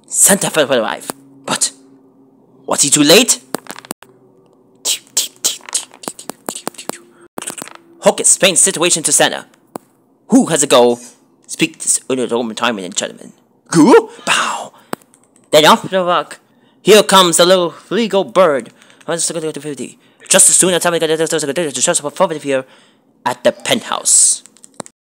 Santa will arrive. But was he too late? Hawk explains the situation to Santa. Who has a goal? Speak this Roman time and gentlemen. Go! Bow! Then off the rock. Here comes the little flegel bird. Just as soon as I get to shut up a here at the penthouse.